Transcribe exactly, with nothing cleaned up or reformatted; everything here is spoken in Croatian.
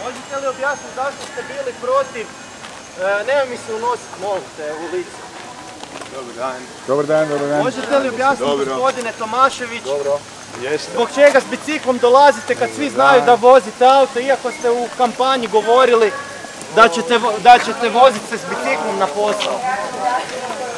Možete li objasniti zašto ste bili protiv, e, nema mi se unositi, molite, u lice. Dobar dan. Dobar dan, dobar dan. Možete li objasniti, Dobro. gospodine Tomašević, Dobro. Jeste. zbog čega s biciklom dolazite kad svi znaju da vozite auto, iako ste u kampanji govorili da ćete, vo- da ćete voziti se s biciklom na posao?